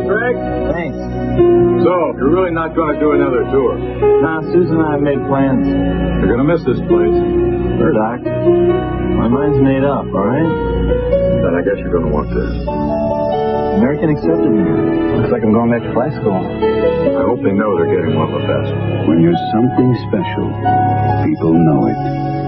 Greg. Thanks. So, you're really not going to do another tour? Nah, Susan and I have made plans. You're going to miss this place. Sure, Doc. My mind's made up, all right? Then I guess you're going to want this. American accepted me. Looks like I'm going back to flight school. I hope they know they're getting one of the best. When you're something special, people know it.